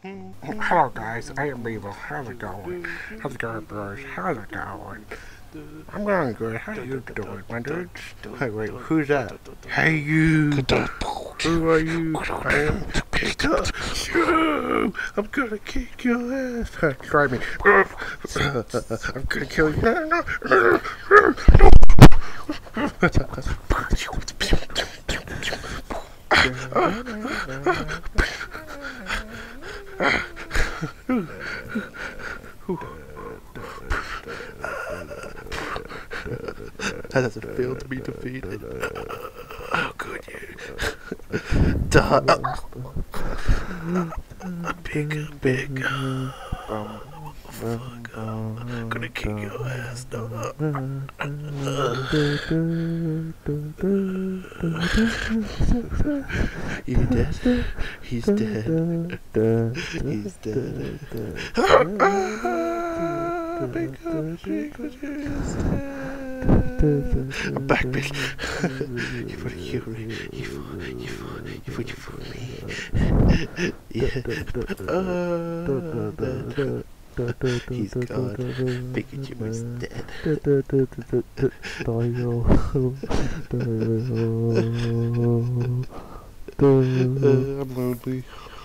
Hello guys, I am Beaver. How's it going? How's it going, bros? How's it going? I'm going good. How you doing, my dudes? Hey, wait, who's that? Hey, you! Who are you? I am Pikachu! I'm gonna kick your ass! Try me. I'm gonna kill you. How does it feel to be defeated? Oh, good, you. Duh. Big. Fuck. I'm gonna kick your ass, dog. You dead? He's dead. He's dead. I'm back, bitch. You wanna kill me? You wanna fool me? Yeah. He's gone. Pikachu is dead. I'm lonely.